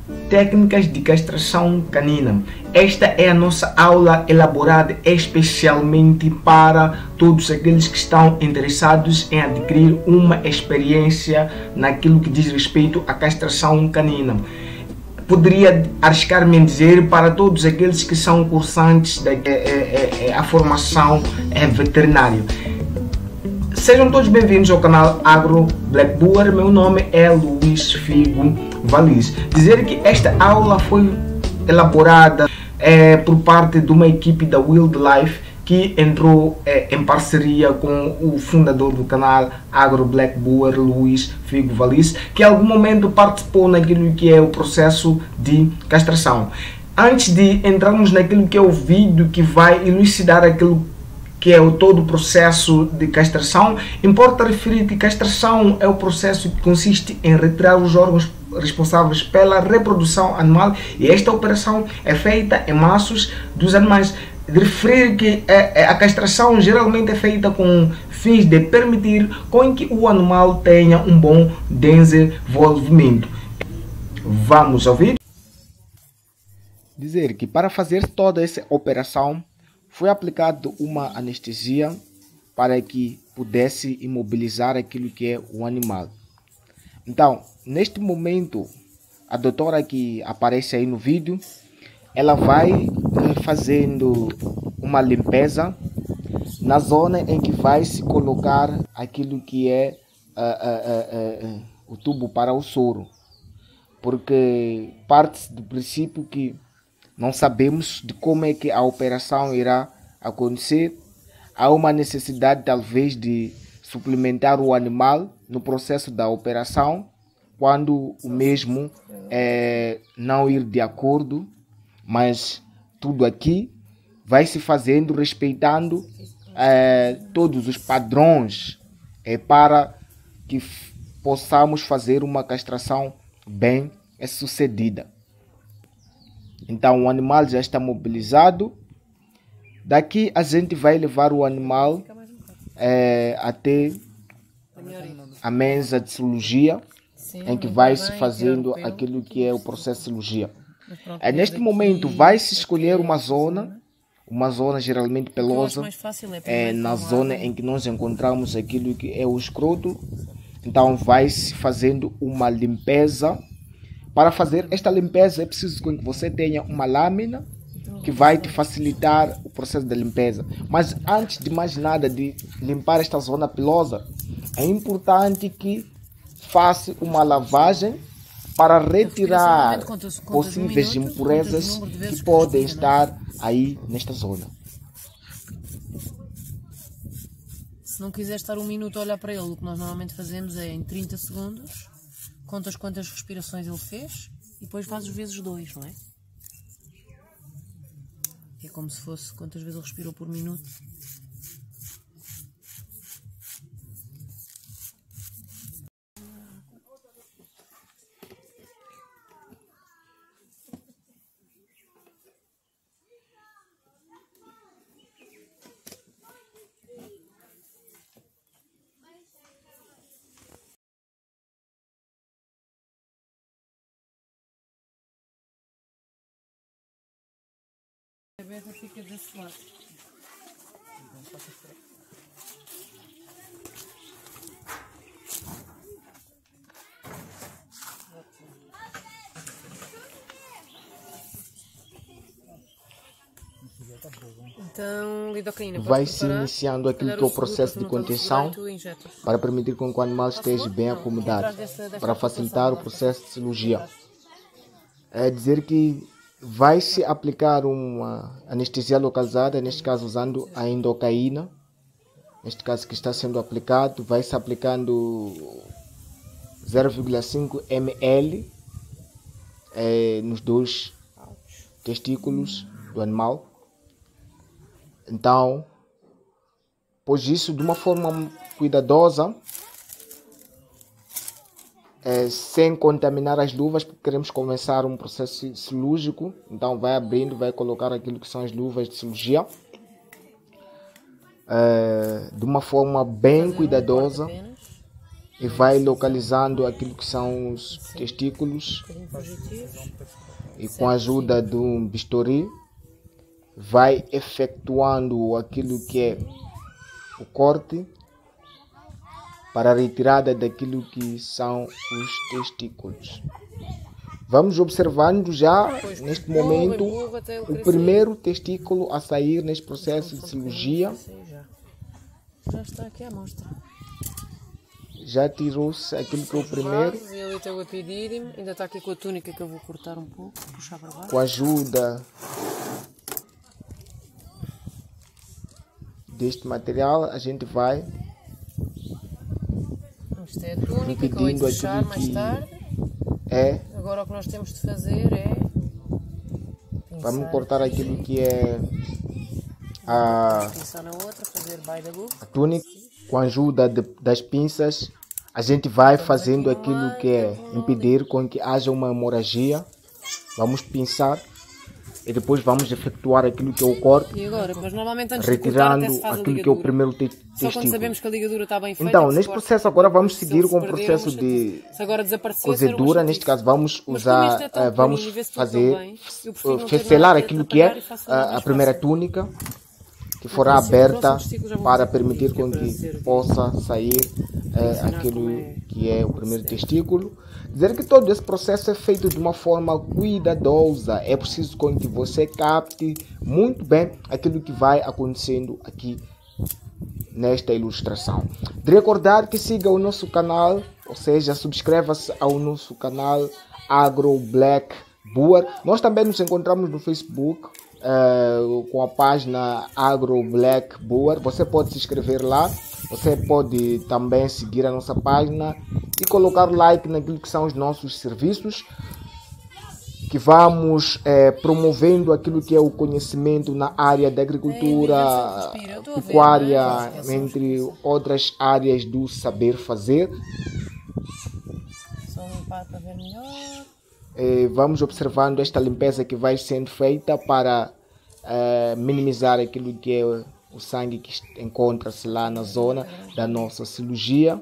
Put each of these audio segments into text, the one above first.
Técnicas de castração canina. Esta é a nossa aula elaborada especialmente para todos aqueles que estão interessados em adquirir uma experiência naquilo que diz respeito à castração canina. Poderia arriscar-me a dizer para todos aqueles que são cursantes da formação veterinária. Sejam todos bem-vindos ao canal Agro Black Boer. Meu nome é Luís Figo Valis. Dizer que esta aula foi elaborada por parte de uma equipe da Wildlife que entrou em parceria com o fundador do canal Agro Black Boer, Luís Figo Valis, que em algum momento participou naquilo que é o processo de castração. Antes de entrarmos naquilo que é o vídeo que vai elucidar aquilo que é todo o processo de castração, importa referir que castração é o processo que consiste em retirar os órgãos responsáveis pela reprodução animal, e esta operação é feita em maços dos animais. De referir que a castração geralmente é feita com fins de permitir com que o animal tenha um bom desenvolvimento. Vamos ouvir? Dizer que para fazer toda essa operação foi aplicada uma anestesia para que pudesse imobilizar aquilo que é o animal. Então, neste momento, a doutora que aparece aí no vídeo, ela vai fazendo uma limpeza na zona em que vai se colocar aquilo que é o tubo para o soro, porque parte do princípio que não sabemos de como é que a operação irá acontecer. Há uma necessidade talvez de suplementar o animal no processo da operação, quando o mesmo não ir de acordo, mas tudo aqui vai se fazendo respeitando todos os padrões para que possamos fazer uma castração bem sucedida. Então o animal já está mobilizado. Daqui a gente vai levar o animal até a mesa de cirurgia, em que vai se fazendo aquilo que é o processo de cirurgia. Neste momento vai se escolher uma zona geralmente pelosa, na zona em que nós encontramos aquilo que é o escroto. Então vai se fazendo uma limpeza. Para fazer esta limpeza é preciso que você tenha uma lâmina que vai te facilitar o processo da limpeza. Mas antes de mais nada de limpar esta zona pilosa, é importante que faça uma lavagem para retirar possíveis impurezas que podem estar aí nesta zona. Se não quiser estar um minuto a olhar para ele, o que nós normalmente fazemos é em 30 segundos, contas quantas respirações ele fez e depois fazes vezes 2, não é? É como se fosse quantas vezes ele respirou por minuto. A cabeça fica desse lado. Então, lidocaína, vai-se iniciando aquilo que é o processo de contenção para permitir com que o animal esteja bem acomodado, para facilitar o processo de cirurgia. É dizer que vai-se aplicar uma anestesia localizada, neste caso usando a lidocaína. Neste caso que está sendo aplicado, vai-se aplicando 0,5 ml nos dois testículos do animal. Então, pois isso de uma forma cuidadosa, sem contaminar as luvas, porque queremos começar um processo cirúrgico. Então vai abrindo, vai colocar aquilo que são as luvas de cirurgia, de uma forma bem cuidadosa, e vai localizando aquilo que são os testículos e com a ajuda de um bisturi vai efetuando aquilo que é o corte para a retirada daquilo que são os testículos. Vamos observando já neste momento o primeiro testículo a sair neste processo de cirurgia. Já está aqui a amostra. Já tirou-se aquilo que é o primeiro. E ali tem o epidídimo, ainda está aqui com a túnica que eu vou cortar um pouco, puxar para baixo. Com a ajuda deste material a gente vai isto é a túnica que eu hei de fechar mais tarde. Agora o que nós temos de fazer é vamos cortar aquilo que é pinçar na outra, fazer by the book. A túnica. Com a ajuda das pinças a gente vai fazendo aquilo que é impedir com que haja uma hemorragia. Vamos pinçar e depois vamos efetuar aquilo que é o corte. E agora? Mas normalmente antes retirando de cortar, até se faz aquilo que é o primeiro testículo. Só quando sabemos que a ligadura está bem feita. Então, neste processo agora vamos seguir com o processo de cozedura. Neste caso vamos usar, vamos fazer, selar aquilo que é a primeira túnica, que forá aberta para permitir com que possa sair aquilo que é o primeiro testículo. Dizer que todo esse processo é feito de uma forma cuidadosa. É preciso com que você capte muito bem aquilo que vai acontecendo aqui nesta ilustração. De recordar que siga o nosso canal, ou seja, subscreva-se ao nosso canal Agro Black Boer. Nós também nos encontramos no Facebook com a página Agro Black Boer. Você pode se inscrever lá. Você pode também seguir a nossa página e colocar like naquilo que são os nossos serviços, que vamos promovendo aquilo que é o conhecimento na área da agricultura, pecuária, entre outras áreas do saber fazer. Só limpar para ver melhor. Vamos observando esta limpeza que vai sendo feita para minimizar aquilo que é o sangue que encontra-se lá na zona da nossa cirurgia.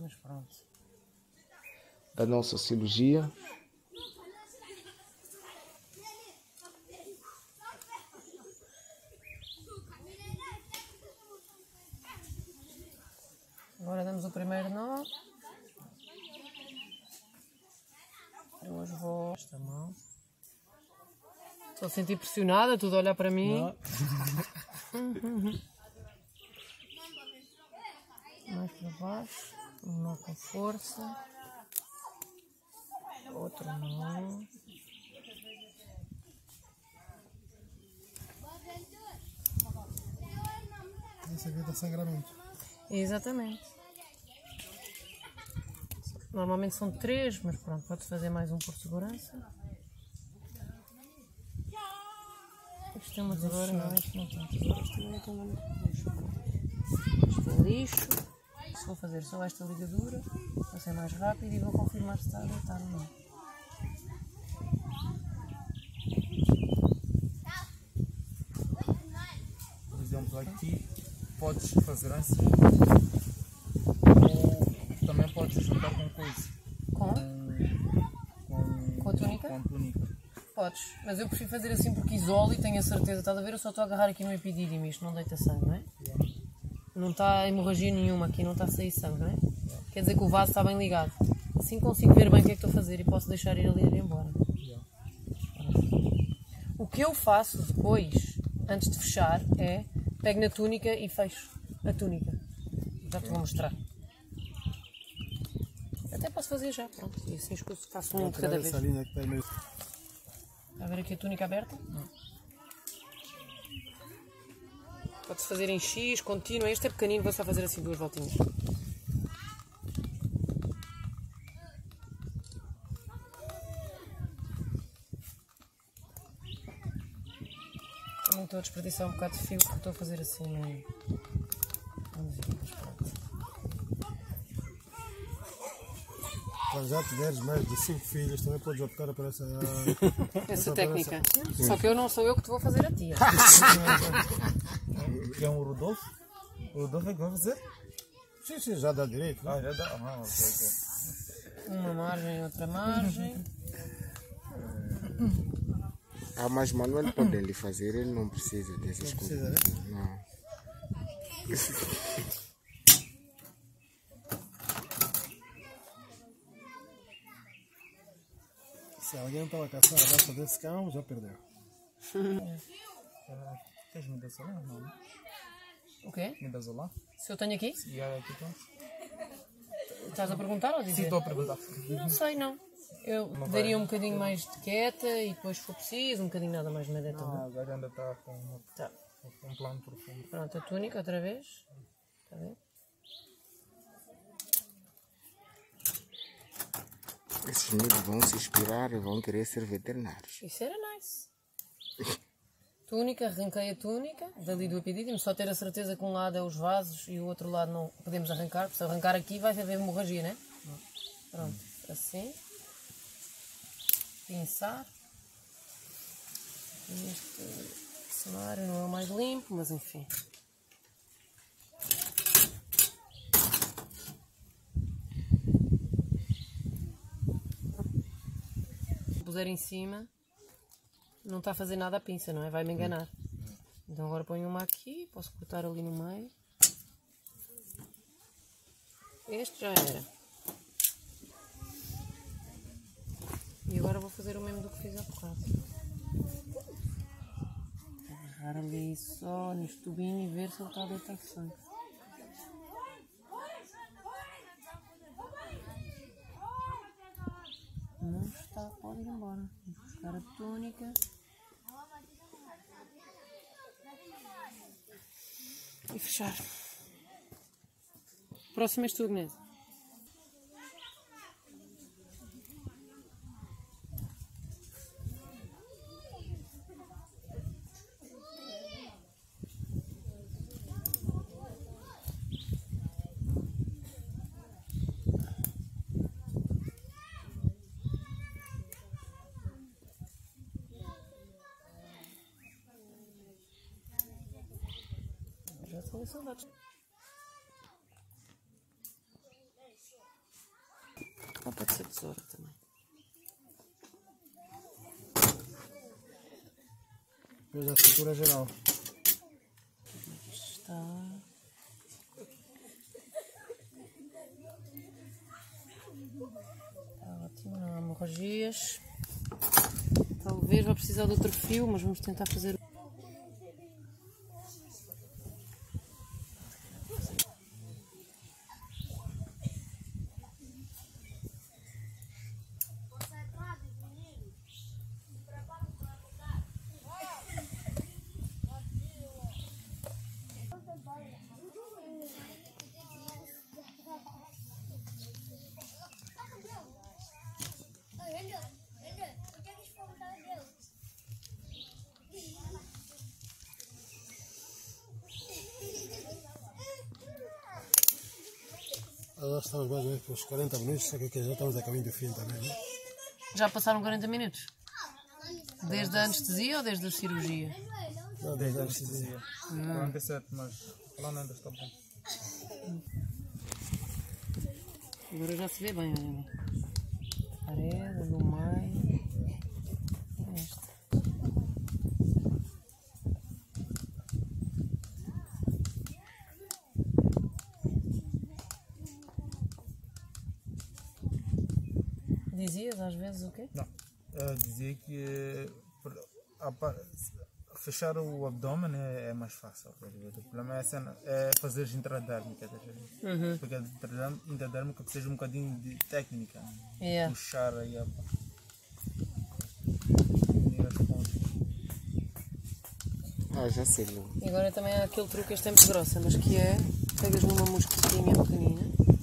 Agora damos o primeiro nó. Eu hoje vou esta mão. Estou a sentir pressionada, tudo a olhar para mim. Mais para baixo, um nó com força, outro nó. Esse aqui está sangramento. Exatamente. Normalmente são 3, mas pronto, pode fazer mais um por segurança. Isto é uma tesoura, não, isto não tem tesoura, isto não tem lixo. Isto é lixo. Se vou fazer só esta ligadura, vai ser mais rápido e vou confirmar se está a deitar ou não. Por exemplo, aqui podes fazer assim, ou também podes juntar com coisa. Com a túnica? Com a túnica. Podes, mas eu prefiro fazer assim porque isolo e tenho a certeza, estás a ver? Eu só estou a agarrar aqui no epidídimo, isto não deita sangue, não é? Não está hemorragia nenhuma aqui, não está a sair sangue, não é? Quer dizer que o vaso está bem ligado. Assim consigo ver bem o que é que estou a fazer e posso deixar ir ali e ir embora. O que eu faço depois, antes de fechar, é pego na túnica e fecho a túnica. Já te vou mostrar. Até posso fazer já, pronto. E assim faço um de cada vez. Está a ver aqui a túnica aberta? Não. Pode-se fazer em X, contínuo. Este é pequenino, vou só fazer assim 2 voltinhas. Não estou a desperdiçar um bocado de fio porque estou a fazer assim. Vamos ver, mas pronto. Quando já tiveres mais de 5 filhos, também podes optar por essa técnica. Só que eu não sou eu que te vou fazer a tia. Que é um Rodolfo? O Rodolfo é que vai fazer? Sim, já dá direito. Ah, já dá. Ah, ok. Uma margem, outra margem. Ah, mas Manuel pode lhe fazer, ele não precisa dessas Não coisas. precisa, né? Não. Se alguém estava a caçar a raça desse cão, já perdeu. Tens midazolam? Não, né? O quê? Midazolam? Se eu tenho aqui? E aí, aqui tem? Estás a perguntar ou a Sim, dizer? estou a perguntar. Não sei, não. Eu daria um bocadinho mais de quieta e depois, se for preciso, um bocadinho nada mais de medeta. Ah, agora ainda está com Tá. um plano profundo. Pronto, a túnica outra vez. Está a ver? Esses miúdos vão se inspirar e vão querer ser veterinários. Isso era nice. Túnica, arranquei a túnica, dali do epidídimo, só ter a certeza que um lado é os vasos e o outro lado não podemos arrancar, porque se arrancar aqui vai haver hemorragia, né? Pronto, assim. Pinçar. Este cenário não é o mais limpo, mas enfim. Se puser em cima, não está a fazer nada a pinça, não é? Vai-me enganar. Então agora ponho uma aqui, posso cortar ali no meio. Este já era. E agora vou fazer o mesmo do que fiz há bocado. Agarrar ali só neste tubinho e ver se ele está a deitar sangue. Não está, pode ir embora. Vou buscar a túnica. E fechar. Próximo és tu, Agnese. Já tenho saudades. Ou pode ser tesoura também. Depois a estrutura geral. Isto está. Está ótimo, não há hemorragias. Talvez vá precisar de outro fio, mas vamos tentar fazer. Agora estamos mais ou menos por uns 40 minutos, só que já estamos a caminho do fim também, né? Já passaram 40 minutos? Desde a anestesia ou desde a cirurgia? Não, desde a anestesia. 47, mas lá ainda está bom. Agora já se vê bem, olha ali. Parede, no meio. Esta. Dizias às vezes o quê? Não, eu dizia que fechar o abdômen é mais fácil. Tá ligado? O problema é fazer intradérmica, tá ligado? Porque a intradérmica precisa um bocadinho de técnica. Né? Yeah. Puxar aí a unir as pontas. Ah, já sei, Lu. E agora também há aquele truque, este é muito grossa, mas que é, pegas numa mosquitinha pequenina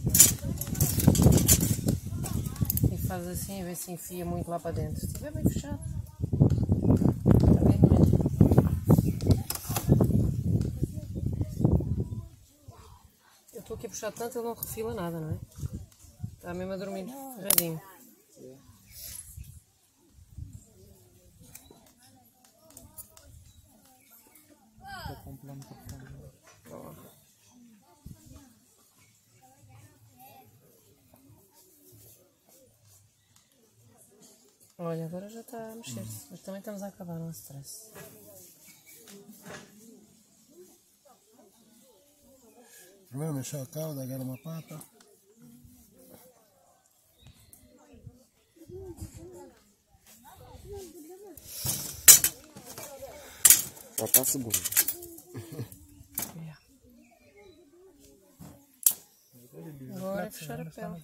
e faz assim, a ver se enfia muito lá para dentro. Se estiver bem fechado. Está bem, não é? Eu estou aqui a puxar tanto, ele não refila nada, não é? Está mesmo a dormir ferradinho. Está com um plano profundo. Olha, agora já está a mexer-se, mas também estamos a acabar, não há stress. Primeiro mexeu a cauda, agora uma pata. Já está seguro. Agora é fechar a pele.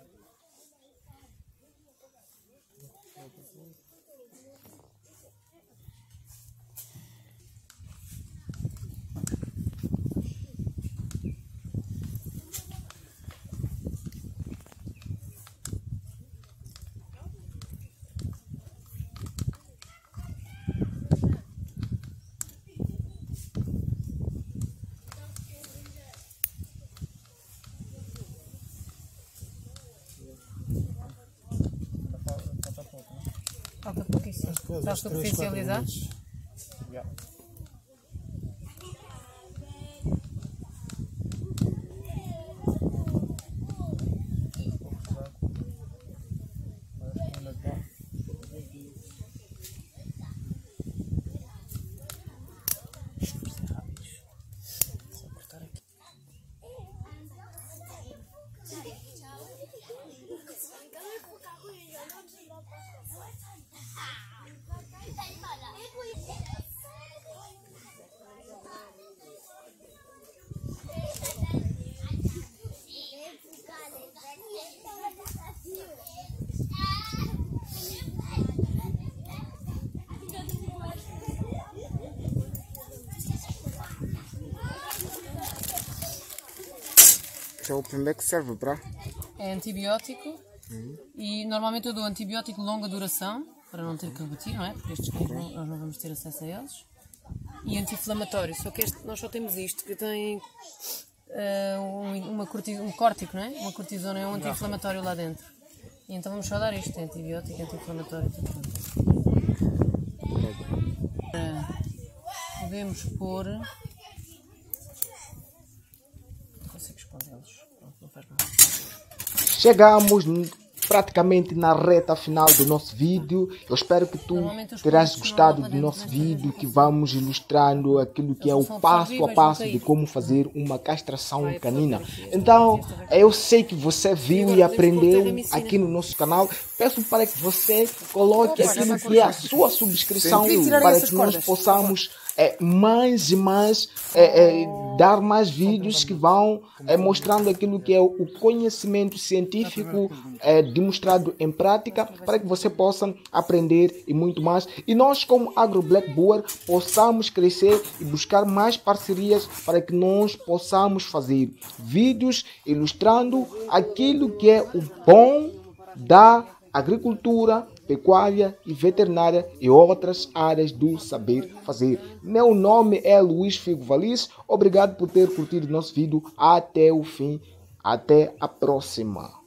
Falta pouquíssimo. Está superficializado? Esse é o primeiro que serve para? É antibiótico e normalmente eu dou antibiótico de longa duração para não ter que repetir, não é? Porque estes cães nós não vamos ter acesso a eles. E anti-inflamatório, só que nós só temos isto que tem um córtico, não é? Uma cortisona é um anti-inflamatório lá dentro. E então vamos só dar isto, é antibiótico, anti-inflamatório, tudo junto. Podemos pôr. Não consigo escondê-los. Não faz mal. Chegamos praticamente na reta final do nosso vídeo. Eu espero que tu terás gostado do nosso vídeo, que vamos ilustrando aquilo que é o passo a passo de como fazer uma castração canina. Então, eu sei que você viu e aprendeu aqui no nosso canal. Peço para que você coloque aquilo que é a sua subscrição para que nós possamos mais e mais dar mais vídeos que vão mostrando aquilo que é o conhecimento científico demonstrado em prática, para que você possa aprender e muito mais. E nós, como Agro Black Boer, possamos crescer e buscar mais parcerias para que nós possamos fazer vídeos ilustrando aquilo que é o bom da agricultura, pecuária e veterinária e outras áreas do saber fazer. Meu nome é Luís Figo Valis. Obrigado por ter curtido nosso vídeo até o fim. Até a próxima.